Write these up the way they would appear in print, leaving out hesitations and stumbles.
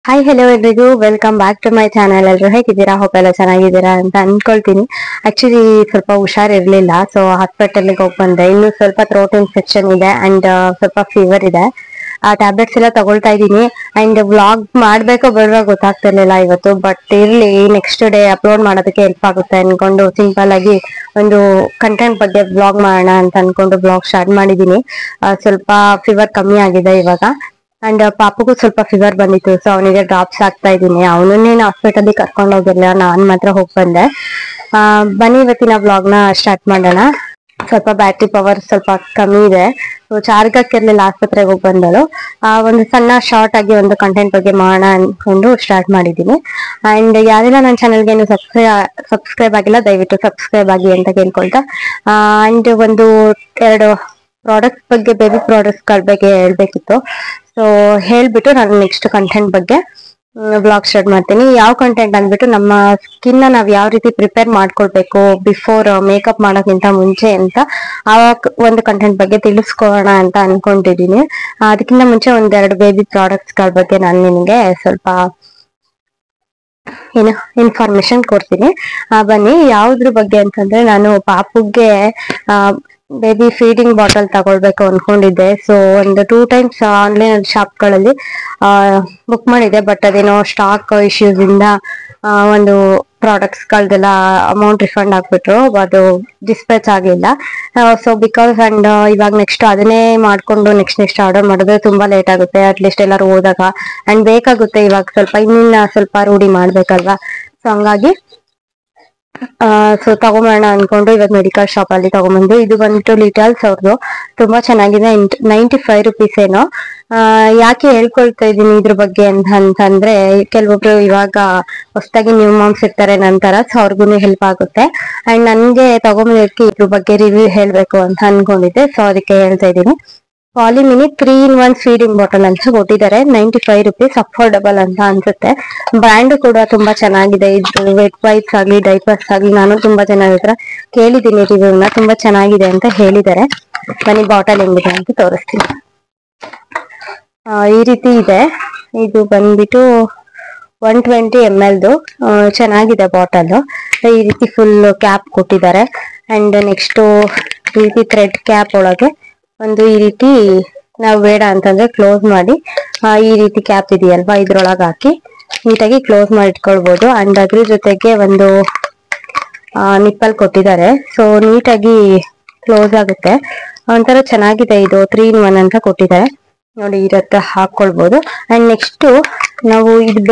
Hi hello ಎಲ್ರಿಗೂ welcome back to my channel. ಎಲ್ಲರೂ ಹೇಗಿದ್ದೀರಾ? ಹೋಪ್ ಎಲ್ಲ ಚೆನ್ನಾಗಿದ್ದೀರಾ ಅಂತ ಅನ್ಕೊಳ್ತೀನಿ. ಆಕ್ಚುಲಿ ಸ್ವಲ್ಪ ಹುಷಾರಿರ್ಲಿಲ್ಲ, ಸೊ ಹಾಸ್ಪಿಟಲ್ಗೆ ಹೋಗಿ ಬಂದೆ. ಇನ್ನು ಸ್ವಲ್ಪ ಥ್ರೋಟ್ ಇನ್ಫೆಕ್ಷನ್ ಇದೆ ಅಂಡ್ ಸ್ವಲ್ಪ ಫೀವರ್ ಇದೆ. ಆ ಟ್ಯಾಬ್ಲೆಟ್ಸ್ ಎಲ್ಲ ತಗೊಳ್ತಾ ಇದ್ದೀನಿ. ಅಂಡ್ ವ್ಲಾಗ್ ಮಾಡ್ಬೇಕೋ ಬೇಡವಾ ಗೊತ್ತಾಗ್ತಿರ್ಲಿಲ್ಲ ಇವತ್ತು, ಬಟ್ ಇರ್ಲಿ, ನೆಕ್ಸ್ಟ್ ಡೇ ಅಪ್ಲೋಡ್ ಮಾಡೋದಕ್ಕೆ ಹೆಲ್ಪ್ ಆಗುತ್ತೆ ಅನ್ಕೊಂಡು ಸಿಂಪಲ್ ಆಗಿ ಒಂದು ಕಂಟೆಂಟ್ ಬಗ್ಗೆ ವ್ಲಾಗ್ ಮಾಡೋಣ ಅಂತ ಅನ್ಕೊಂಡು ವ್ಲಾಗ್ ಸ್ಟಾರ್ಟ್ ಮಾಡಿದೀನಿ. ಸ್ವಲ್ಪ ಫೀವರ್ ಕಮ್ಮಿ ಆಗಿದೆ ಇವಾಗ. ಅಂಡ್ ಪಾಪಗೂ ಸ್ವಲ್ಪ ಫೀವರ್ ಬಂದಿತ್ತು, ಸೊ ಅವನಿಗೆ ಡ್ರಾಪ್ಸ್ ಹಾಕ್ತಾ ಇದ್ದೀನಿ. ಅವನನ್ನೇನು ಹಾಸ್ಪಿಟಲ್ಗೆ ಕರ್ಕೊಂಡು ಹೋಗಿರ್ಲಿಲ್ಲ, ನಾನ್ ಮಾತ್ರ ಹೋಗಿ ಬಂದೆ. ಬನ್ನಿ ಇವತ್ತಿನ ವ್ಲಾಗ್ ನ ಸ್ಟಾರ್ಟ್ ಮಾಡೋಣ. ಸ್ವಲ್ಪ ಬ್ಯಾಟ್ರಿ ಪವರ್ ಸ್ವಲ್ಪ ಕಮ್ಮಿ ಇದೆ, ಸೊ ಚಾರ್ಜ್ ಹಾಕಿರ್ಲಿಲ್ಲ, ಆಸ್ಪತ್ರೆಗೆ ಹೋಗಿ ಬಂದಳು. ಒಂದು ಸಣ್ಣ ಶಾರ್ಟ್ ಆಗಿ ಒಂದು ಕಂಟೆಂಟ್ ಬಗ್ಗೆ ಮಾಡೋಣ ಅನ್ಕೊಂಡು ಸ್ಟಾರ್ಟ್ ಮಾಡಿದ್ದೀನಿ. ಅಂಡ್ ಯಾರೆಲ್ಲ ನನ್ನ ಚಾನಲ್ಗೆ ಏನು ಸಬ್ಸ್ಕ್ರೈಬ್ ಆಗಿಲ್ಲ, ದಯವಿಟ್ಟು ಸಬ್ಸ್ಕ್ರೈಬ್ ಆಗಿ ಅಂತ ಕೇಳ್ಕೊಳ್ತಾ, ಅಂಡ್ ಒಂದು ಎರಡು ಪ್ರಾಡಕ್ಟ್ ಬಗ್ಗೆ, ಬೇಬಿ ಪ್ರಾಡಕ್ಟ್ಸ್ ಗಳ ಬಗ್ಗೆ ಹೇಳ್ಬೇಕಿತ್ತು. ಸೊ ಹೇಳ್ಬಿಟ್ಟು ನಾನು ನೆಕ್ಸ್ಟ್ ಕಂಟೆಂಟ್ ಬಗ್ಗೆ ಬ್ಲಾಗ್ ಸ್ಟಾರ್ಟ್ ಮಾಡ್ತೀನಿ. ಯಾವ ಕಂಟೆಂಟ್ ಅಂದ್ಬಿಟ್ಟು ನಮ್ಮ ಸ್ಕಿನ್ ನಾವ್ ಯಾವ ರೀತಿ ಪ್ರಿಪೇರ್ ಮಾಡ್ಕೊಳ್ಬೇಕು ಬಿಫೋರ್ ಮೇಕಪ್ ಮಾಡೋಕ್ಕಿಂತ ಮುಂಚೆ ಅಂತ ಆ ಒಂದು ಕಂಟೆಂಟ್ ಬಗ್ಗೆ ತಿಳಿಸ್ಕೊಳೋಣ ಅಂತ ಅನ್ಕೊಂಡಿದೀನಿ. ಅದಕ್ಕಿಂತ ಮುಂಚೆ ಒಂದೆರಡು ಬೇಬಿ ಪ್ರಾಡಕ್ಟ್ಸ್ ಗಳ ಬಗ್ಗೆ ನಾನು ನಿಮಗೆ ಸ್ವಲ್ಪ ಏನು ಇನ್ಫಾರ್ಮೇಶನ್ ಕೊಡ್ತೀನಿ. ಬನ್ನಿ, ಯಾವ್ದ್ರ ಬಗ್ಗೆ ಅಂತಂದ್ರೆ, ನಾನು ಪಾಪುಗೆ ಬೇಬಿ ಫೀಡಿಂಗ್ ಬಾಟಲ್ ತಗೊಳ್ಬೇಕು ಅನ್ಕೊಂಡಿದ್ದೆ. ಸೊ ಒಂದು 2 ಟೈಮ್ಸ್ ಆನ್ಲೈನ್ ಶಾಪ್ ಗಳಲ್ಲಿ ಬುಕ್ ಮಾಡಿದೆ, ಬಟ್ ಅದೇನೋ ಸ್ಟಾಕ್ ಇಶ್ಯೂಸ್ ಇಂದ ಒಂದು ಪ್ರಾಡಕ್ಟ್ಸ್ ಗಳದೆಲ್ಲ ಅಮೌಂಟ್ ರಿಫಂಡ್ ಆಗ್ಬಿಟ್ರು, ಅದು ಡಿಸ್ಪ್ಯಾಚ್ ಆಗಿಲ್ಲ. ಸೊ ಬಿಕಾಸ್ ಅಂಡ್ ಇವಾಗ ನೆಕ್ಸ್ಟ್ ಅದನ್ನೇ ಮಾಡ್ಕೊಂಡು ನೆಕ್ಸ್ಟ್ ಆರ್ಡರ್ ಮಾಡಿದ್ರೆ ತುಂಬಾ ಲೇಟ್ ಆಗುತ್ತೆ. ಅಟ್ಲೀಸ್ಟ್ ಎಲ್ಲರೂ ಹೋದಾಗ ಅಂಡ್ ಬೇಕಾಗುತ್ತೆ, ಇವಾಗ ಸ್ವಲ್ಪ ಇನ್ನಿನ್ನ ಸ್ವಲ್ಪ ರೂಢಿ ಮಾಡ್ಬೇಕಲ್ವಾ. ಸೊ ಹಂಗಾಗಿ ಸೊ ತಗೊಂಬರೋಣ ಅನ್ಕೊಂಡು ಇವತ್ತು ಮೆಡಿಕಲ್ ಶಾಪ್ ಅಲ್ಲಿ ತಗೊಂಬಂದು. ಇದು ಬಂದ್ಬಿಟ್ಟು ಲಿಟಲ್ಸ್ ಅವ್ರದ್ದು, ತುಂಬಾ ಚೆನ್ನಾಗಿದೆ. 95 ರುಪೀಸ್ ಏನೋ. ಯಾಕೆ ಹೇಳ್ಕೊಳ್ತಾ ಇದ್ದೀನಿ ಇದ್ರ ಬಗ್ಗೆ ಅಂತಂದ್ರೆ, ಕೆಲವೊಬ್ರು ಇವಾಗ ಹೊಸದಾಗಿ ನ್ಯೂ ಮಾಮ್ಸ್ ಇರ್ತಾರೆ ನಂತರ, ಸೊ ಅವ್ರಿಗೂ ಹೆಲ್ಪ್ ಆಗುತ್ತೆ. ಅಂಡ್ ನನ್ಗೆ ತಗೊಂಬಂದಕ್ಕೆ ಇದ್ರ ಬಗ್ಗೆ ರಿವ್ಯೂ ಹೇಳ್ಬೇಕು ಅಂತ ಅನ್ಕೊಂಡಿದ್ದೆ, ಸೊ ಅದಕ್ಕೆ ಹೇಳ್ತಾ ಇದ್ದೀನಿ. ಪಾಲಿಮಿನಿ 3-in-1 ಫೀಡಿಂಗ್ ಬಾಟಲ್ ಅಂತ ಕೊಟ್ಟಿದ್ದಾರೆ. 95 ರುಪೀಸ್, ಅಫೋರ್ಡಬಲ್ ಅಂತ ಅನ್ಸುತ್ತೆ. ಬ್ರ್ಯಾಂಡ್ ಕೂಡ ತುಂಬಾ ಚೆನ್ನಾಗಿದೆ. ಇದು ವೆಟ್ ವೈಪ್ಸ್ ಆಗ್ಲಿ, ಡೈಪರ್ಸ್ ಆಗ್ಲಿ, ನಾನು ತುಂಬಾ ಜನ ಹತ್ರ ಕೇಳಿದ್ದೀನಿ ರಿವ್ಯೂನ, ತುಂಬಾ ಚೆನ್ನಾಗಿದೆ ಅಂತ ಹೇಳಿದ್ದಾರೆ. ಬನ್ನಿ ಬಾಟಲ್ ಹೆಂಗಿದೆ ಅಂತ ತೋರಿಸ್ತೀನಿ. ಈ ರೀತಿ ಇದೆ. ಇದು ಬಂದ್ಬಿಟ್ಟು 120 ml ಚೆನ್ನಾಗಿದೆ ಬಾಟಲ್. ಈ ರೀತಿ ಫುಲ್ ಕ್ಯಾಪ್ ಕೊಟ್ಟಿದ್ದಾರೆ. ಅಂಡ್ ನೆಕ್ಸ್ಟ್ ಈ ರೀತಿ ಥ್ರೆಡ್ ಕ್ಯಾಪ್ ಒಳಗೆ ಒಂದು ಈ ರೀತಿ ನಾವು ಬೇಡ ಅಂತಂದ್ರೆ ಕ್ಲೋಸ್ ಮಾಡಿ, ಈ ರೀತಿ ಕ್ಯಾಪ್ ಇದೆಯಲ್ವಾ, ಇದ್ರೊಳಗೆ ಹಾಕಿ ನೀಟಾಗಿ ಕ್ಲೋಸ್ ಮಾಡಿ ಇಟ್ಕೊಳ್ಬಹುದು. ಅಂಡ್ ಅದ್ರ ಜೊತೆಗೆ ಒಂದು ನಿಪ್ಪಲ್ ಕೊಟ್ಟಿದ್ದಾರೆ, ಸೊ ನೀಟಾಗಿ ಕ್ಲೋಸ್ ಆಗುತ್ತೆ. ಒಂಥರ ಚೆನ್ನಾಗಿದೆ. ಇದು 3-in-1 ಅಂತ ಕೊಟ್ಟಿದ್ದಾರೆ ನೋಡಿ, ಇರತ್ತ ಹಾಕೊಳ್ಬಹುದು. ಅಂಡ್ ನೆಕ್ಸ್ಟ್ ನಾವು ಇದು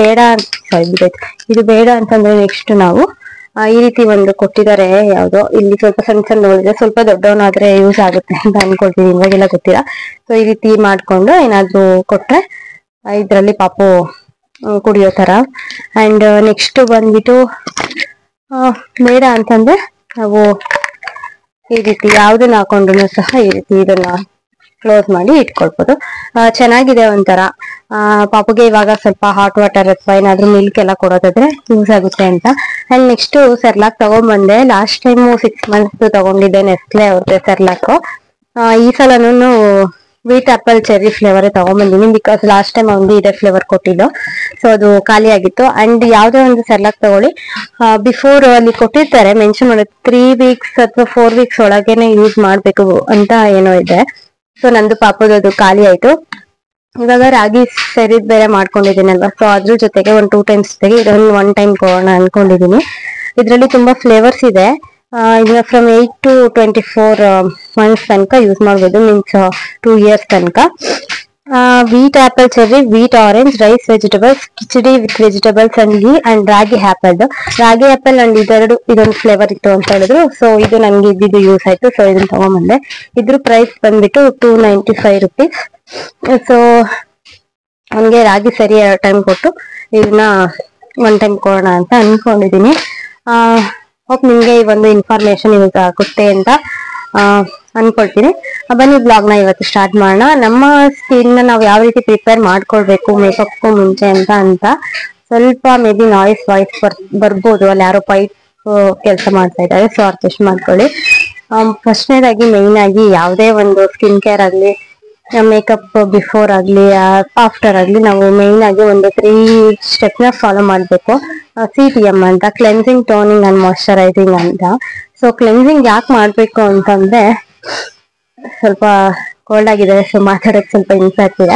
ಬೇಡ ಅಂತಂದ್ರೆ ನೆಕ್ಸ್ಟ್ ನಾವು ಈ ರೀತಿ ಒಂದು ಕೊಟ್ಟಿದ್ದಾರೆ. ಯಾವ್ದೋ ಇಲ್ಲಿ ಸ್ವಲ್ಪ ಸಣ್ಣ ನೋಡಿದ್ರೆ, ಸ್ವಲ್ಪ ದೊಡ್ಡವನಾದ್ರೆ ಯೂಸ್ ಆಗುತ್ತೆ ಅಂತ ಅನ್ಕೊಳ್ತೀನಿ, ಇವಾಗೆಲ್ಲ ಗೊತ್ತಿಲ್ಲ. ಸೊ ಈ ರೀತಿ ಮಾಡ್ಕೊಂಡು ಏನಾದ್ರು ಕೊಟ್ರೆ ಇದ್ರಲ್ಲಿ ಪಾಪು ಕುಡಿಯೋ ತರ. ಅಂಡ್ ನೆಕ್ಸ್ಟ್ ಬಂದ್ಬಿಟ್ಟು ಬೇಡ ಅಂತಂದ್ರೆ ನಾವು ಈ ರೀತಿ ಯಾವ್ದನ್ನ ಹಾಕೊಂಡ್ರು ಸಹ ಈ ರೀತಿ ಇದನ್ನ ಕ್ಲೋಸ್ ಮಾಡಿ ಇಟ್ಕೊಳ್ಬಹುದು. ಚೆನ್ನಾಗಿದೆ ಒಂಥರ. ಪಾಪುಗೆ ಇವಾಗ ಸ್ವಲ್ಪ ಹಾಟ್ ವಾಟರ್ ಅಥವಾ ಏನಾದ್ರು ಮಿಲ್ಕ್ ಎಲ್ಲ ಕೊಡೋದಾದ್ರೆ ಯೂಸ್ ಆಗುತ್ತೆ ಅಂತ. ಅಂಡ್ ನೆಕ್ಸ್ಟ್ ಸೆರ್ಲಾಕ್ ತಗೊಂಡ್ಬಂದೆ. ಲಾಸ್ಟ್ ಟೈಮ್ 6 months ತಗೊಂಡಿದ್ದೆ, ನೆಸ್ಲೆ ಅವ್ರದ್ದು ಸೆರ್ಲಾಕ್. ಈ ಸಲನೂ ವೀಟ್ ಆಪಲ್ ಚೆರ್ರಿ ಫ್ಲೇವರ್ ತಗೊಂಡ್ಬಂದಿನಿ, ಬಿಕಾಸ್ ಲಾಸ್ಟ್ ಟೈಮ್ ಒಂದು ಇದೇ ಫ್ಲೇವರ್ ಕೊಟ್ಟಿದ್ದು, ಸೊ ಅದು ಖಾಲಿ ಆಗಿತ್ತು. ಅಂಡ್ ಯಾವ್ದೋ ಒಂದು ಸೆರ್ಲಾಕ್ ತಗೊಳ್ಳಿ, ಬಿಫೋರ್ ಅಲ್ಲಿ ಕೊಟ್ಟಿರ್ತಾರೆ ಮೆನ್ಷನ್ ಮಾಡೋದು 3 weeks ಅಥವಾ 4 weeks ಒಳಗೇನೆ ಯೂಸ್ ಮಾಡ್ಬೇಕು ಅಂತ ಏನೋ ಇದೆ. ಸೊ ನಂದು ಪಾಪದದು ಖಾಲಿ ಆಯ್ತು. ಇವಾಗ ರಾಗಿ ಸೆರಿದ್ ಬೇರೆ ಮಾಡ್ಕೊಂಡಿದ್ದೀನಲ್ವಾ, ಸೊ ಅದ್ರ ಜೊತೆಗೆ ಒಂದು 2 times ಜೊತೆಗೆ ಇದೊಂದು 1 time ಕೊಡೋಣ ಅನ್ಕೊಂಡಿದೀನಿ. ಇದ್ರಲ್ಲಿ ತುಂಬಾ ಫ್ಲೇವರ್ಸ್ ಇದೆ. ಇದನ್ನ ಫ್ರಮ್ 8 to 24 months ತನಕ ಯೂಸ್ ಮಾಡ್ಬೋದು, ಮೀನ್ಸ್ 2 years ತನಕ. Wheat apple cherry, wheat orange, rice vegetables, khichdi with vegetables and ghee, and ragi apple. Ragi apple and ಇದೊಂದು ಫ್ಲೇವರ್ ಇತ್ತು ಅಂತ ಹೇಳಿದ್ರು, ಸೊ ಇದು ನನ್ಗೆ ಇದ್ದಿದ್ದು ಯೂಸ್ ಆಯ್ತು, ಸೊ ಇದನ್ನ ತಗೊಂಡ್ಬಂದೆ. ಇದ್ರ ಪ್ರೈಸ್ ಬಂದ್ಬಿಟ್ಟು 295 rupees. ಸೊ ಅವನ್ಗೆ ರಾಗಿ ಸರಿ 2 time ಕೊಟ್ಟು ಇದನ್ನ 1 time ಕೊಡೋಣ ಅಂತ ಅನ್ಕೊಂಡಿದೀನಿ. ಹೋಪ್ ನಿಮ್ಗೆ ಈ ಒಂದು ಇನ್ಫಾರ್ಮೇಶನ್ ಯೂಸ್ ಆಗುತ್ತೆ ಅಂತ ಅನ್ಕೊಳ್ತೀನಿ. ಬನ್ನಿ ಬ್ಲಾಗ್ ನ ಇವತ್ತು ಸ್ಟಾರ್ಟ್ ಮಾಡೋಣ. ನಮ್ಮ ಸ್ಕಿನ್ ನಾವು ಯಾವ ರೀತಿ ಪ್ರಿಪೇರ್ ಮಾಡ್ಕೊಳ್ಬೇಕು ಮೇಕಪ್ ಮುಂಚೆ ಅಂತ ಸ್ವಲ್ಪ ಮೇ ಬಿ ವಾಯ್ಸ್ ಬರ್ಬೋದು, ಅಲ್ಲಿ ಯಾರೋ ಪೈಪ್ ಕೆಲಸ ಮಾಡ್ತಾ ಇದ್ದಾರೆ, ಸೊ ಅಡ್ಜಸ್ಟ್ ಮಾಡ್ಕೊಳ್ಳಿ. ಫಸ್ಟ್ನೇದಾಗಿ ಮೇನ್ ಆಗಿ ಯಾವುದೇ ಒಂದು ಸ್ಕಿನ್ ಕೇರ್ ಆಗಲಿ ಮೇಕಪ್ ಬಿಫೋರ್ ಆಗಲಿ ಆಫ್ಟರ್ ಆಗಲಿ ನಾವು ಮೇನ್ ಆಗಿ ಒಂದು 3 ಸ್ಟೆಪ್ನ ಫಾಲೋ ಮಾಡಬೇಕು. CTM ಅಂತ, ಕ್ಲೆನ್ಸಿಂಗ್, ಟೋನಿಂಗ್ ಅಂಡ್ ಮಾಯಶ್ಚರೈಸಿಂಗ್ ಅಂತ. ಸೊ ಕ್ಲೆನ್ಸಿಂಗ್ ಯಾಕೆ ಮಾಡಬೇಕು ಅಂತಂದ್ರೆ, ಸ್ವಲ್ಪ ಕೋಲ್ಡ್ ಆಗಿದೆ, ಸೊ ಮಾತಾಡೋಕೆ ಸ್ವಲ್ಪ ಹಿಂಸೆ ಆಗ್ತಿದೆ.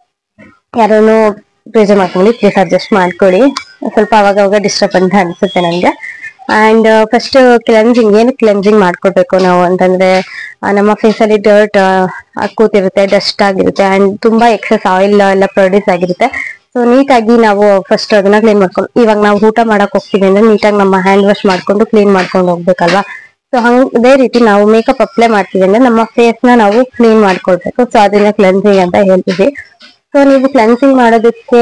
ಯಾರೂ ಪ್ರೇಜರ್ ಮಾಡ್ಕೊಂಡು ಪ್ಲೀಸ್ ಅಡ್ಜಸ್ಟ್ ಮಾಡ್ಕೊಳ್ಳಿ, ಸ್ವಲ್ಪ ಅವಾಗ ಡಿಸ್ಟರ್ಬ್ ಅಂತ ಅನ್ಸುತ್ತೆ ನನಗೆ. ಅಂಡ್ ಫಸ್ಟ್ ಕ್ಲೆನ್ಸಿಂಗ್, ಏನು ಕ್ಲೆನ್ಸಿಂಗ್ ಮಾಡ್ಕೊಡ್ಬೇಕು ನಾವು ಅಂತಂದ್ರೆ, ನಮ್ಮ ಫೇಸಲ್ಲಿ ಡರ್ಟ್ ಕೂತಿರುತ್ತೆ, ಡಸ್ಟ್ ಆಗಿರುತ್ತೆ ಅಂಡ್ ತುಂಬಾ ಎಕ್ಸೆಸ್ ಆಯಿಲ್ ಎಲ್ಲ ಪ್ರೊಡ್ಯೂಸ್ ಆಗಿರುತ್ತೆ. ಸೊ ನೀಟಾಗಿ ನಾವು ಫಸ್ಟ್ ಅದನ್ನ ಕ್ಲೀನ್ ಮಾಡ್ಕೊಂಡು, ಇವಾಗ ನಾವು ಊಟ ಮಾಡಕ್ ಹೋಗ್ತೀವಿ ಅಂದ್ರೆ ನೀಟಾಗಿ ನಮ್ಮ ಹ್ಯಾಂಡ್ ವಾಶ್ ಮಾಡ್ಕೊಂಡು ಕ್ಲೀನ್ ಮಾಡ್ಕೊಂಡು ಹೋಗ್ಬೇಕಲ್ವಾ. ಸೊ ಅದೇ ರೀತಿ ನಾವು ಮೇಕಪ್ ಅಪ್ಲೈ ಮಾಡ್ತೀವಿ ಅಂದ್ರೆ ನಮ್ಮ ಫೇಸ್ ನ ನಾವು ಕ್ಲೀನ್ ಮಾಡ್ಕೊಳ್ಬೇಕು. ಸೊ ಅದನ್ನ ಕ್ಲೆನ್ಸಿಂಗ್ ಅಂತ ಹೇಳ್ತೀವಿ. ಸೊ ನೀವು ಕ್ಲೆನ್ಸಿಂಗ್ ಮಾಡೋದಕ್ಕೆ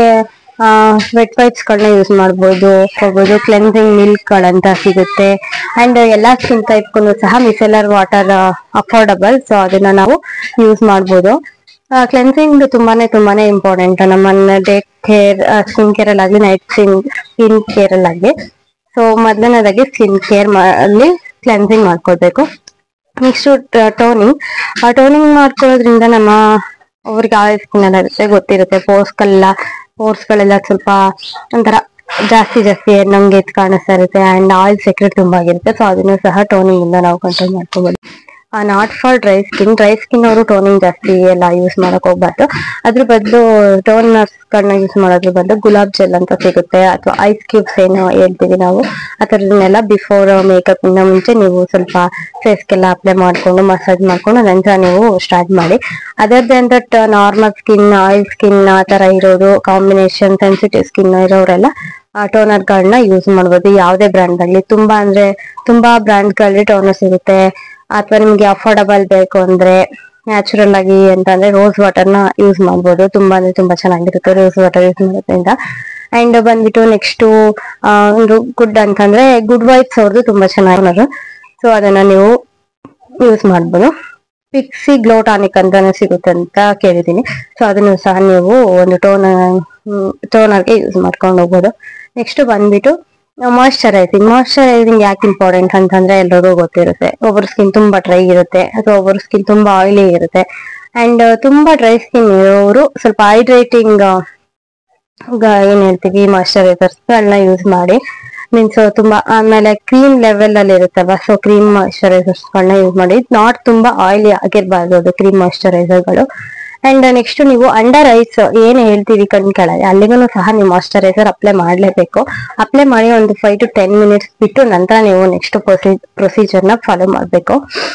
ವೆಟ್ ವೈಪ್ಸ್ ಗಳನ್ನ ಯೂಸ್ ಮಾಡ್ಬೋದು, ಕ್ಲೆನ್ಸಿಂಗ್ ಮಿಲ್ಕ್ ಗಳಂತ ಸಿಗುತ್ತೆ. ಅಂಡ್ ಎಲ್ಲಾ ಸ್ಕಿನ್ ಟೈಪ್ ಸಹ ಮಿಸೆಲರ್ ವಾಟರ್ ಅಫೋರ್ಡಬಲ್, ಸೊ ಅದನ್ನ ನಾವು ಯೂಸ್ ಮಾಡ್ಬೋದು. ಕ್ಲೆನ್ಸಿಂಗ್ ತುಂಬಾನೇ ಇಂಪಾರ್ಟೆಂಟ್ ನಮ್ಮನ್ನ ಡೇ ಕೇರ್, ಸ್ಕಿನ್ ಕೇರ್ ಅಲ್ಲಾಗ್ಲಿ, ನೈಟ್ ಸ್ಕಿನ್ ಕೇರ್ ಅಲ್ಲಾಗ್ಲಿ. ಸೊ ಮೊದಲನೇದಾಗಿ ಸ್ಕಿನ್ ಕೇರ್ ಅಲ್ಲಿ ಕ್ಲೆನ್ಸಿಂಗ್ ಮಾಡ್ಕೊಳ್ಬೇಕು. ನೆಕ್ಸ್ಟ್ ಟೋನಿಂಗ್ ಮಾಡ್ಕೊಳ್ಳೋದ್ರಿಂದ ನಮ್ಮ ಅವ್ರಿಗೆ ಆಯಿಲ್ ಸ್ಕಿನ್ ಎಲ್ಲ ಇರುತ್ತೆ, ಗೊತ್ತಿರುತ್ತೆ. ಪೋರ್ಸ್ ಗಳೆಲ್ಲ ಸ್ವಲ್ಪ ಒಂಥರ ಜಾಸ್ತಿ ನಮ್ಗೆ ಎದ್ದು ಕಾಣಿಸ್ತಾ ಇರುತ್ತೆ ಅಂಡ್ ಆಯಿಲ್ ಸೆಕ್ರೆಟ್ ತುಂಬಾ ಆಗಿರುತ್ತೆ. ಸೊ ಅದನ್ನು ಸಹ ಟೋನಿಂಗ್ ಇಂದ ನಾವು ಕಂಟ್ರೋಲ್ ಮಾಡ್ಕೋಬಹುದು. ನಾಟ್ ಫಾರ್ ಡ್ರೈ ಸ್ಕಿನ್ ಅವರು ಟೋನಿಂಗ್ ಜಾಸ್ತಿ ಎಲ್ಲ ಯೂಸ್ ಮಾಡಕ್ ಹೋಗ್ಬಾರ್ದು. ಅದ್ರ ಬದಲು ಟೋನರ್ಸ್ ಗಳನ್ನ ಯೂಸ್ ಮಾಡೋದ್ರ ಬದಲು ಗುಲಾಬ್ ಜೆಲ್ ಅಂತ ಸಿಗುತ್ತೆ, ಅಥವಾ ಐಸ್ ಕ್ಯೂಬ್ಸ್ ಏನು ಹೇಳ್ತೀವಿ ನಾವು, ಆ ಥರದನ್ನೆಲ್ಲ ಬಿಫೋರ್ ಮೇಕಪ್ ಇಂದ ಮುಂಚೆ ನೀವು ಸ್ವಲ್ಪ ಫೇಸ್ಗೆಲ್ಲ ಅಪ್ಲೈ ಮಾಡ್ಕೊಂಡು ಮಸಾಜ್ ಮಾಡ್ಕೊಂಡು ನಂತರ ನೀವು ಸ್ಟಾರ್ಟ್ ಮಾಡಿ. ಅದರದ್ದೇ ಅಂತ ನಾರ್ಮಲ್ ಸ್ಕಿನ್, ಆಯಿಲ್ ಸ್ಕಿನ್ ಆ ತರ ಇರೋರು, ಕಾಂಬಿನೇಷನ್ ಸೆನ್ಸಿಟಿವ್ ಸ್ಕಿನ್ ಇರೋರೆಲ್ಲ ಟೋನರ್ ಗಳನ್ನ ಯೂಸ್ ಮಾಡ್ಬೋದು. ಯಾವುದೇ ಬ್ರ್ಯಾಂಡ್ ಆಗಲಿ, ತುಂಬಾ ಬ್ರ್ಯಾಂಡ್ ಗಳಲ್ಲಿ ಟೋನರ್ಸ್ ಇರುತ್ತೆ. ಅಥವಾ ನಿಮ್ಗೆ ಅಫೋರ್ಡಬಲ್ ಬೇಕು ಅಂದ್ರೆ ನ್ಯಾಚುರಲ್ ಆಗಿ ಅಂತಂದ್ರೆ ರೋಸ್ ವಾಟರ್ ನ ಯೂಸ್ ಮಾಡ್ಬೋದು. ತುಂಬಾ ಚೆನ್ನಾಗಿರುತ್ತೆ ರೋಸ್ ವಾಟರ್ ಯೂಸ್ ಮಾಡೋದ್ರಿಂದ. ಅಂಡ್ ಬಂದ್ಬಿಟ್ಟು ನೆಕ್ಸ್ಟ್ ಒಂದು ಗುಡ್ ಅಂತಂದ್ರೆ ಗುಡ್ ವೈಬ್ಸ್ ಅವ್ರದ್ದು ತುಂಬಾ ಚೆನ್ನಾಗಿ, ಸೊ ಅದನ್ನ ನೀವು ಯೂಸ್ ಮಾಡ್ಬೋದು. ಪಿಕ್ಸಿ ಗ್ಲೋ ಟಾನಿಕ್ ಅಂತಾನೆ ಸಿಗುತ್ತೆ ಅಂತ ಕೇಳಿದೀನಿ. ಸೊ ಅದನ್ನು ಸಹ ನೀವು ಒಂದು ಟೋನರ್ಗೆ ಯೂಸ್ ಮಾಡ್ಕೊಂಡು ಹೋಗ್ಬೋದು. ನೆಕ್ಸ್ಟ್ ಬಂದ್ಬಿಟ್ಟು ಮಾಯಶ್ಚರೈಸಿಂಗ್ ಯಾಕೆ ಇಂಪಾರ್ಟೆಂಟ್ ಅಂತಂದ್ರೆ ಎಲ್ರಿಗೂ ಗೊತ್ತಿರುತ್ತೆ. ಒಬ್ಬರ ಸ್ಕಿನ್ ತುಂಬಾ ಡ್ರೈ ಇರುತ್ತೆ, ಅಥವಾ ಒಬ್ಬರ ಸ್ಕಿನ್ ತುಂಬಾ ಆಯಿಲಿ ಇರುತ್ತೆ. ಅಂಡ್ ತುಂಬಾ ಡ್ರೈ ಸ್ಕಿನ್ ಇರೋರು ಸ್ವಲ್ಪ ಹೈಡ್ರೇಟಿಂಗ್ ಏನ್ ಹೇಳ್ತೀವಿ ಮಾಯಶ್ಚರೈಸರ್ಸ್ ಗಳನ್ನ ಯೂಸ್ ಮಾಡಿ, ಮೀನ್ಸ್ ತುಂಬಾ ಆಮೇಲೆ ಕ್ರೀಮ್ ಲೆವೆಲ್ ಅಲ್ಲಿ ಇರುತ್ತಲ್ವಾ, ಸೊ ಕ್ರೀಮ್ ಮಾಯಶ್ಚರೈಸರ್ಸ್ ಗಳನ್ನ ಯೂಸ್ ಮಾಡಿ. ನಾಟ್ ತುಂಬಾ ಆಯಿಲಿ ಆಗಿರ್ಬಾರ್ದು ಅದು ಕ್ರೀಮ್ ಮಾಯಶ್ಚರೈಸರ್ ಗಳು. ಅಂಡ್ ನೆಕ್ಸ್ಟ್ ನೀವು ಅಂಡರ್ ಐಸ್ ಏನ್ ಹೇಳ್ತೀವಿ ಕಣ್ ಕೆಳಗೆ, ಅಲ್ಲಿಗೂ ಸಹ ನೀವು ಮಾಯಶ್ಚರೈಸರ್ ಅಪ್ಲೈ ಮಾಡ್ಲೇಬೇಕು. ಅಪ್ಲೈ ಮಾಡಿ ಒಂದು 5 to 10 minutes ಬಿಟ್ಟು ನಂತರ ನೀವು ನೆಕ್ಸ್ಟ್ ಪ್ರೊಸೀಜರ್ ನ ಫಾಲೋ ಮಾಡ್ಬೇಕು.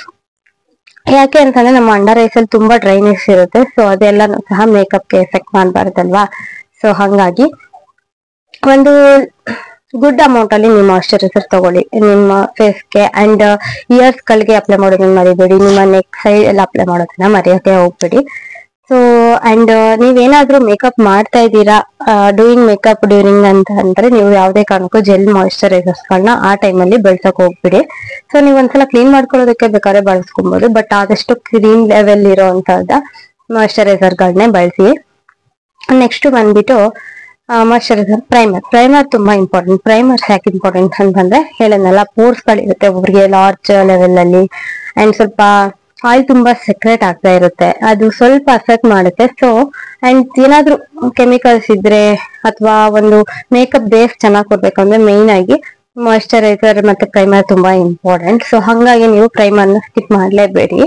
ಯಾಕೆ ಅಂತಂದ್ರೆ ನಮ್ಮ ಅಂಡರ್ ಐಸ್ ಅಲ್ಲಿ ತುಂಬಾ ಡ್ರೈನೆಸ್ ಇರುತ್ತೆ, ಸೊ ಅದೆಲ್ಲ ಸಹ ಮೇಕಪ್ ಗೆ ಎಫೆಕ್ಟ್ ಮಾಡಬಾರ್ದಲ್ವಾ. ಸೊ ಹಾಗಾಗಿ ಒಂದು ಗುಡ್ ಅಮೌಂಟ್ ಅಲ್ಲಿ ನೀವು ಮಾಯಶ್ಚರೈಸರ್ ತಗೊಳ್ಳಿ ನಿಮ್ಮ ಫೇಸ್ಗೆ. ಅಂಡ್ ಇಯರ್ಸ್ ಗಳಿಗೆ ಅಪ್ಲೈ ಮಾಡೋದನ್ನ ಮರಿಬೇಡಿ, ನಿಮ್ಮ ನೆಕ್ ಸೈಡ್ ಎಲ್ಲ ಅಪ್ಲೈ ಮಾಡೋದನ್ನ ಮರೆಯೋಕೆ ಹೋಗ್ಬೇಡಿ. ಸೊ ಅಂಡ್ ನೀವೇನಾದ್ರೂ ಮೇಕಪ್ ಮಾಡ್ತಾ ಇದ್ದೀರಾ, ಡೂಯಿಂಗ್ ಮೇಕಪ್ ಡ್ಯೂರಿಂಗ್ ಅಂತ ಅಂದ್ರೆ ನೀವು ಯಾವುದೇ ಕಾರಣಕ್ಕೂ ಜೆಲ್ ಮಾಯಶ್ಚರೈಸರ್ಸ್ ಗಳನ್ನ ಆ ಟೈಮ್ ಅಲ್ಲಿ ಬೆಳ್ಸಕ್ ಹೋಗ್ಬಿಡಿ. ಸೊ ನೀವು ಒಂದ್ಸಲ ಕ್ಲೀನ್ ಮಾಡ್ಕೊಳ್ಳೋದಕ್ಕೆ ಬೇಕಾದ್ರೆ ಬಳಸ್ಕೊಬಹುದು, ಬಟ್ ಆದಷ್ಟು ಕ್ರೀಮ್ ಲೆವೆಲ್ ಇರೋಂತಹದ್ದ ಮಾಯಶ್ಚರೈಸರ್ ಗಳನ್ನೇ ಬಳಸಿ. ನೆಕ್ಸ್ಟ್ ಬಂದ್ಬಿಟ್ಟು ಮಾಯಶ್ಚರೈಸರ್ ಪ್ರೈಮರ್ ತುಂಬಾ ಇಂಪಾರ್ಟೆಂಟ್. ಪ್ರೈಮರ್ಸ್ ಯಾಕೆ ಇಂಪಾರ್ಟೆಂಟ್ ಅಂತಂದ್ರೆ ಹೇಳನಲ್ಲ, ಪೋರ್ಸ್ ಗಳಿರುತ್ತೆ ಒಬ್ಬರಿಗೆ ಲಾರ್ಜ್ ಲೆವೆಲ್ ಅಲ್ಲಿ, ಅಂಡ್ ಸ್ವಲ್ಪ ಆಯಿಲ್ ತುಂಬಾ ಸೆಕ್ರೆಟ್ ಆಗ್ತಾ ಇರುತ್ತೆ, ಅದು ಸ್ವಲ್ಪ ಅಫೆಕ್ಟ್ ಮಾಡುತ್ತೆ. ಸೊ ಅಂಡ್ ಏನಾದ್ರೂ ಕೆಮಿಕಲ್ಸ್ ಇದ್ರೆ ಅಥವಾ ಒಂದು ಮೇಕಪ್ ಬೇಸ್ ಚೆನ್ನಾಗಿ ಕೊಡ್ಬೇಕು ಅಂದ್ರೆ ಮೇನ್ ಆಗಿ ಮಾಯಶ್ಚರೈಸರ್ ಮತ್ತೆ ಪ್ರೈಮರ್ ತುಂಬಾ ಇಂಪಾರ್ಟೆಂಟ್. ಸೊ ಹಂಗಾಗಿ ನೀವು ಪ್ರೈಮರ್ ನ ಸ್ಕಿಪ್ ಮಾಡ್ಲೇಬೇಡಿ.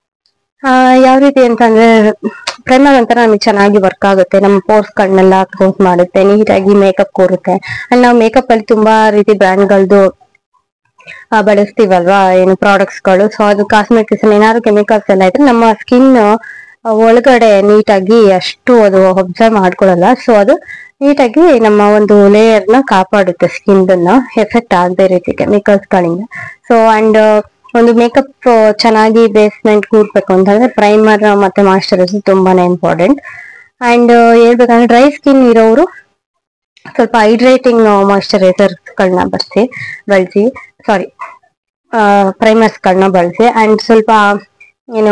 ಯಾವ ರೀತಿ ಅಂತಂದ್ರೆ ಪ್ರೈಮರ್ ಒಂಥರ ನಮಗೆ ಚೆನ್ನಾಗಿ ವರ್ಕ್ ಆಗುತ್ತೆ, ನಮ್ಮ ಪೋರ್ಸ್ ಗಳನ್ನೆಲ್ಲ ಕ್ಲೋಸ್ ಮಾಡುತ್ತೆ, ನೀಟಾಗಿ ಮೇಕಪ್ ಕೂರುತ್ತೆ. ಅಂಡ್ ನಾವು ಮೇಕಪ್ ಅಲ್ಲಿ ತುಂಬಾ ರೀತಿ ಬ್ರ್ಯಾಂಡ್ ಗಳದ್ದು ಬಳಸ್ತೀವಲ್ವಾ, ಏನು ಪ್ರಾಡಕ್ಟ್ಸ್ ಗಳು. ಸೊ ಅದು ಕಾಸ್ಮೆಟಿಕ್ಸ್ ಏನಾದ್ರು ಕೆಮಿಕಲ್ಸ್ ಎಲ್ಲ ಇದ್ರೆ ನಮ್ಮ ಸ್ಕಿನ್ ಒಳಗಡೆ ನೀಟಾಗಿ ಅಷ್ಟು ಅದು ಅಬ್ಸರ್ವ್ ಮಾಡ್ಕೊಳಲ್ಲ. ಸೊ ಅದು ನೀಟಾಗಿ ನಮ್ಮ ಒಂದು ಲೇಯರ್ ನ ಕಾಪಾಡುತ್ತೆ, ಸ್ಕಿನ್ ಎಫೆಕ್ಟ್ ಆಗದೆ ರೀತಿ ಕೆಮಿಕಲ್ಸ್ ಗಳಿಂದ. ಸೊ ಅಂಡ್ ಒಂದು ಮೇಕಪ್ ಚೆನ್ನಾಗಿ ಬೇಸ್ಮೆಂಟ್ ಕೂಡ್ಬೇಕು ಅಂತಂದ್ರೆ ಪ್ರೈಮರ್ ಮತ್ತೆ ಮಾಯಶ್ಚರೈಸರ್ ತುಂಬಾನೇ ಇಂಪಾರ್ಟೆಂಟ್. ಅಂಡ್ ಹೇಳ್ಬೇಕಂದ್ರೆ ಡ್ರೈ ಸ್ಕಿನ್ ಇರೋರು ಸ್ವಲ್ಪ ಹೈಡ್ರೇಟಿಂಗ್ ಮಾಯಶ್ಚರೈಸರ್ ಗಳನ್ನ ಬಳಸಿ ಪ್ರೈಮರ್ಸ್ ಗಳನ್ನ ಬಳಸಿ. ಅಂಡ್ ಸ್ವಲ್ಪ ಏನು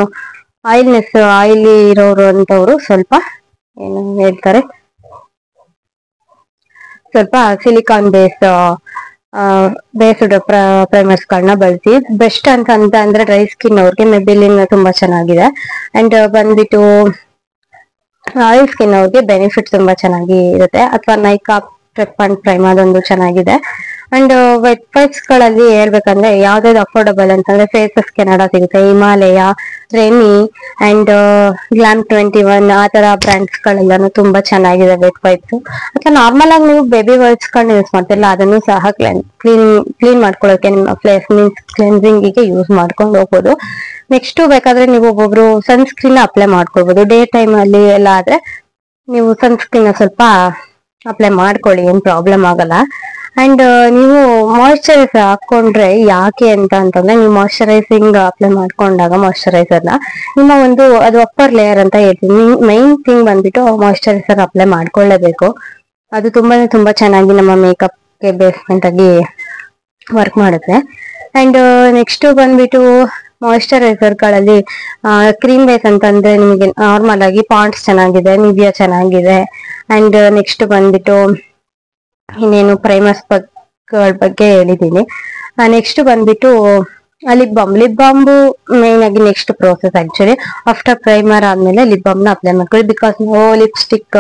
ಆಯಿಲಿ ಇರೋರು ಅಂತವ್ರು ಸ್ವಲ್ಪ ಏನು ಹೇಳ್ತಾರೆ, ಸ್ವಲ್ಪ ಸಿಲಿಕಾನ್ ಬೇಸ್ಡ್ ಪ್ರೈಮರ್ಸ್ ಗಳನ್ನ ಬಳಸಿ. ಬೆಸ್ಟ್ ಅಂತ ಅಂದ್ರೆ ಡ್ರೈ ಸ್ಕಿನ್ ಅವ್ರಿಗೆ ಮೆಬಿಲಿನ್ ತುಂಬಾ ಚೆನ್ನಾಗಿದೆ. ಅಂಡ್ ಬಂದ್ಬಿಟ್ಟು ಆಯಿಲ್ ಸ್ಕಿನ್ ಅವ್ರಿಗೆ ಬೆನಿಫಿಟ್ ತುಂಬಾ ಚೆನ್ನಾಗಿ ಇರುತ್ತೆ. ಅಥವಾ ನೈಕಾ ಪ್ರೆಪ್ ಅಂಡ್ ಪ್ರೈಮ್ ಅದೊಂದು ಚೆನ್ನಾಗಿದೆ. ಅಂಡ್ ವೆಟ್ ವೈಪ್ಸ್ ಗಳಲ್ಲಿ ಹೇಳ್ಬೇಕಂದ್ರೆ ಯಾವ್ದಾವ್ದು ಅಫೋರ್ಡಬಲ್ ಅಂತಂದ್ರೆ ಫೇಸಸ್ ಕೆನಡಾ ಸಿಗುತ್ತೆ, ಹಿಮಾಲಯ, ರೆನಿ ಅಂಡ್ ಗ್ಲಾಮ್ 21 ಆ ತರ ಬ್ರಾಂಡ್ಸ್ ಗಳೆಲ್ಲಾನು ತುಂಬಾ ಚೆನ್ನಾಗಿದೆ ವೆಟ್ ವೈಪ್ಸ್. ಅಥವಾ ನಾರ್ಮಲ್ ಆಗಿ ನೀವು ಬೇಬಿ ವೈಪ್ಸ್ ಗಳನ್ನ ಯೂಸ್ ಮಾಡ್ತಿರಲ್ಲ ಅದನ್ನು ಸಹ ಕ್ಲೀನ್ ಮಾಡ್ಕೊಳ್ಳೋಕೆ ನಿಮ್ಮ ಫೇಸ್ ಮೀನ್ಸ್ ಕ್ಲೆನ್ಸಿಂಗ್ ಗೆ ಯೂಸ್ ಮಾಡ್ಕೊಂಡು ಹೋಗ್ಬೋದು. ನೆಕ್ಸ್ಟ್ ಬೇಕಾದ್ರೆ ನೀವು ಒಬ್ಬೊಬ್ರು ಸನ್ಸ್ಕ್ರೀನ್ ಅಪ್ಲೈ ಮಾಡ್ಕೊಳ್ಬಹುದು. ಡೇ ಟೈಮ್ ಅಲ್ಲಿ ಎಲ್ಲ ಆದ್ರೆ ನೀವು ಸನ್ಸ್ಕ್ರೀನ್ ಸ್ವಲ್ಪ ಅಪ್ಲೈ ಮಾಡ್ಕೊಳ್ಳಿ, ಏನ್ ಪ್ರಾಬ್ಲಮ್ ಆಗಲ್ಲ. ಅಂಡ್ ನೀವು ಮಾಯಿಶ್ಚರೈಸರ್ ಹಾಕೊಂಡ್ರೆ ಯಾಕೆ ಅಂತಂದ್ರೆ ನೀವು ಮಾಯಿಶ್ಚರೈಸಿಂಗ್ ಅಪ್ಲೈ ಮಾಡ್ಕೊಂಡಾಗ ಮಾಯಿಶ್ಚರೈಸರ್ ನ ನಿಮ್ಮ ಒಂದು ಅದು ಅಪ್ಪರ್ ಲೇಯರ್ ಅಂತ ಹೇಳ್ತೀನಿ. ಮೈನ್ ಥಿಂಗ್ ಬಂದ್ಬಿಟ್ಟು ಮಾಯಿಶ್ಚರೈಸರ್ ಅಪ್ಲೈ ಮಾಡ್ಕೊಳ್ಳೇಬೇಕು. ಅದು ತುಂಬಾ ಚೆನ್ನಾಗಿ ನಮ್ಮ ಮೇಕಪ್ ಗೆ ಬೇಸ್ಮೆಂಟ್ ಆಗಿ ವರ್ಕ್ ಮಾಡುತ್ತೆ. ಅಂಡ್ ನೆಕ್ಸ್ಟ್ ಬಂದ್ಬಿಟ್ಟು ಮಾಯಿಶ್ಚರೈಸರ್ ಗಳಲ್ಲಿ ಕ್ರೀಮ್ ಬೇಸ್ ಅಂತಂದ್ರೆ ನಿಮಗೆ ನಾರ್ಮಲ್ ಆಗಿ ಪಾಂಡ್ಸ್ ಚೆನ್ನಾಗಿದೆ, ನಿವಿಯಾ ಚೆನ್ನಾಗಿದೆ. ಅಂಡ್ ನೆಕ್ಸ್ಟ್ ಬಂದ್ಬಿಟ್ಟು ಇನ್ನೇನು ಪ್ರೈಮರ್ಸ್ ಬಗ್ಗೆ ಹೇಳಿದೀನಿ. ನೆಕ್ಸ್ಟ್ ಬಂದ್ಬಿಟ್ಟು ಲಿಪ್ ಬಾಂಬು ಮೇನ್ ಆಗಿ next process actually. After primer ಆದ್ಮೇಲೆ ಲಿಪ್ ಬಾಂಬ್ ನ ಅಪ್ಲೈ ಮಾಡ್ಕೊಳ್ಳಿ. ಬಿಕಾಸ್ ಲಿಪ್ಸ್ಟಿಕ್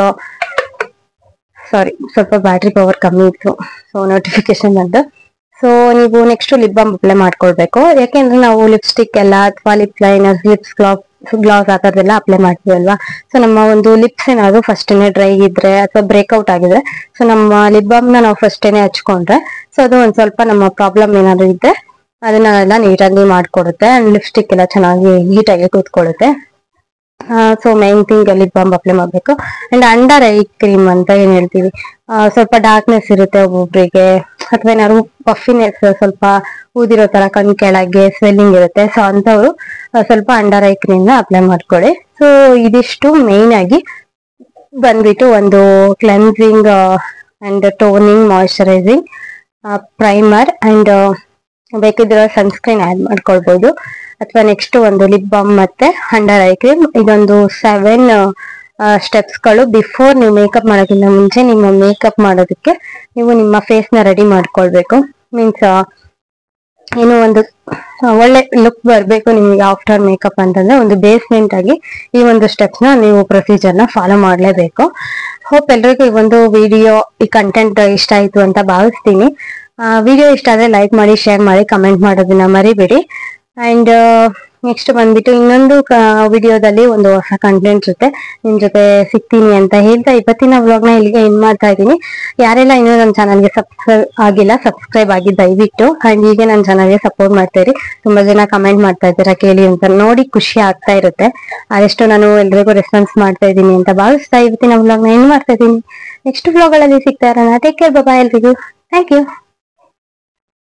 ಸಾರಿ ಸ್ವಲ್ಪ ಬ್ಯಾಟ್ರಿ ಪವರ್ ಕಮ್ಮಿ ಇತ್ತು, ಸೊ ನೋಟಿಫಿಕೇಶನ್ ಬಂತು. ಸೊ ನೀವು ನೆಕ್ಸ್ಟ್ ಲಿಪ್ ಬಾಂಬ್ ಅಪ್ಲೈ ಮಾಡ್ಕೊಳ್ಬೇಕು. ಯಾಕೆಂದ್ರೆ ನಾವು ಲಿಪ್ಸ್ಟಿಕ್ ಎಲ್ಲ ಅಥವಾ ಲಿಪ್ ಲೈನರ್, ಲಿಪ್ಸ್ ಗ್ಲಾಸ್ ಆ ಥರದ್ದೆಲ್ಲ ಅಪ್ಲೈ ಮಾಡ್ತೀವಲ್ವಾ. ಸೊ ನಮ್ಮ ಒಂದು ಲಿಪ್ಸ್ ಏನಾದ್ರು ಫಸ್ಟೇನೆ ಡ್ರೈ ಇದ್ರೆ ಅಥವಾ ಬ್ರೇಕ್ಔಟ್ ಆಗಿದ್ರೆ ಸೊ ನಮ್ಮ ಲಿಪ್ ಬಾಂಬ್ ನ ನಾವು ಫಸ್ಟೇನೆ ಹಚ್ಕೊಂಡ್ರೆ ಸೊ ಅದು ಒಂದ್ ಸ್ವಲ್ಪ ನಮ್ಮ ಪ್ರಾಬ್ಲಮ್ ಏನಾದ್ರು ಇದ್ರೆ ಅದನ್ನೆಲ್ಲ ನೀಟಾಗಿ ಮಾಡ್ಕೊಡುತ್ತೆ. ಅಂಡ್ ಲಿಪ್ಸ್ಟಿಕ್ ಎಲ್ಲ ಚೆನ್ನಾಗಿ ನೀಟಾಗಿ ಕೂತ್ಕೊಳ್ಳುತ್ತೆ. ಸೊ ಮೈನ್ ಥಿಂಗ್ ಲಿಪ್ ಬಾಂಬ್ ಅಪ್ಲೈ ಮಾಡ್ಬೇಕು. ಅಂಡ್ ಅಂಡರ್ ಐ ಕ್ರೀಮ್ ಅಂತ ಏನ್ ಹೇಳ್ತೀವಿ, ಸ್ವಲ್ಪ ಡಾರ್ಕ್ನೆಸ್ ಇರುತ್ತೆ ಒಬ್ಬೊಬ್ರಿಗೆ, ಅಥವಾ ಏನಾದ್ರು ಪಫಿನೆಸ್ ಸ್ವಲ್ಪ ಊದಿರೋ ತರ ಕಣ್ ಕೆಳಗೆ ಸ್ವೆಲ್ಲಿಂಗ್ ಇರುತ್ತೆ. ಸೊ ಅಂತವ್ರು ಸ್ವಲ್ಪ ಅಂಡರ್ ಐ ಕ್ರೀಮ್ ನ ಅಪ್ಲೈ ಮಾಡ್ಕೊಳ್ಳಿ. ಸೊ ಇದಿಷ್ಟು ಮೇನ್ ಆಗಿ ಬಂದ್ಬಿಟ್ಟು ಒಂದು cleansing and toning, moisturising, primer and ಬೇಕಿದ್ರೆ ಸನ್ಸ್ಕ್ರೀನ್ ಆಡ್ ಮಾಡ್ಕೊಳ್ಬಹುದು. ಅಥವಾ ನೆಕ್ಸ್ಟ್ ಒಂದು ಲಿಪ್ ಬಾಮ್ ಮತ್ತೆ ಅಂಡರ್ ಐ ಕ್ರೀಮ್. ಇದೊಂದು 7 ಸ್ಟೆಪ್ಸ್ ಗಳು ಬಿಫೋರ್ ನೀವು ಮೇಕಪ್ ಮಾಡೋದಕ್ಕಿಂತ ಮುಂಚೆ ನಿಮ್ಮ ಮೇಕಪ್ ಮಾಡೋದಕ್ಕೆ ನೀವು ನಿಮ್ಮ ಫೇಸ್ ನ ರೆಡಿ ಮಾಡ್ಕೊಳ್ಬೇಕು. ಮೀನ್ಸ್ ಏನು ಒಂದು ಒಳ್ಳೆ ಲುಕ್ ಬರ್ಬೇಕು ನಿಮ್ಗೆ ಆಫ್ಟರ್ ಮೇಕಪ್ ಅಂತಂದ್ರೆ ಒಂದು ಬೇಸ್ಮೆಂಟ್ ಆಗಿ ಈ ಒಂದು ಸ್ಟೆಪ್ಸ್ ನ ನೀವು ಪ್ರೊಸೀಜರ್ ನ ಫಾಲೋ ಮಾಡ್ಲೇಬೇಕು. ಹೋಪ್ ಎಲ್ರಿಗೂ ಈ ಒಂದು ವಿಡಿಯೋ, ಈ ಕಂಟೆಂಟ್ ಇಷ್ಟ ಆಯ್ತು ಅಂತ ಭಾವಿಸ್ತೀನಿ. ವಿಡಿಯೋ ಇಷ್ಟ ಆದ್ರೆ ಲೈಕ್ ಮಾಡಿ, ಶೇರ್ ಮಾಡಿ, ಕಮೆಂಟ್ ಮಾಡೋದನ್ನ ಮರಿಬೇಡಿ. ಅಂಡ್ ನೆಕ್ಸ್ಟ್ ಬಂದ್ಬಿಟ್ಟು ಇನ್ನೊಂದು ವಿಡಿಯೋದಲ್ಲಿ ಒಂದು ಹೊಸ ಕಂಟೆಂಟ್ ಜೊತೆ ನಿಮ್ ಜೊತೆ ಸಿಗ್ತೀನಿ ಅಂತ ಹೇಳ್ತಾ ಇವತ್ತಿನ ವ್ಲಾಗ್ ನ ಇಲ್ಲಿಗೆ ಎಂಡ್ ಮಾಡ್ತಾ ಇದ್ದೀನಿ. ಯಾರೆಲ್ಲ ಇನ್ನೂ ನನ್ನ ಚಾನಲ್ಗೆ ಸಬ್ಸ್ಕ್ರೈಬ್ ಆಗಿ ದಯವಿಟ್ಟು. ಅಂಡ್ ಹೀಗೆ ನನ್ನ ಚಾನಲ್ಗೆ ಸಪೋರ್ಟ್ ಮಾಡ್ತಾ ಇರಿ. ತುಂಬಾ ಜನ ಕಮೆಂಟ್ ಮಾಡ್ತಾ ಇದ್ದೀರಾ, ಕೇಳಿ ಅಂತ ನೋಡಿ ಖುಷಿ ಆಗ್ತಾ ಇರುತ್ತೆ. ಅದೆಷ್ಟು ನಾನು ಎಲ್ರಿಗೂ ರೆಸ್ಪಾನ್ಸ್ ಮಾಡ್ತಾ ಇದ್ದೀನಿ ಅಂತ ಭಾವಿಸ್ತಾ ಇವತ್ತಿನ ವ್ಲಾಗ್ ನ ಎಂಡ್ ಮಾಡ್ತಾ ಇದ್ದೀನಿ. ನೆಕ್ಸ್ಟ್ ವ್ಲಾಗ್ ಗಳಲ್ಲಿ ಸಿಗ್ತಾ ಇರೋಣ. ಟೇಕ್ ಕೇರ್, ಬಾಯ್ ಎಲ್ರಿಗೂ. Thank you.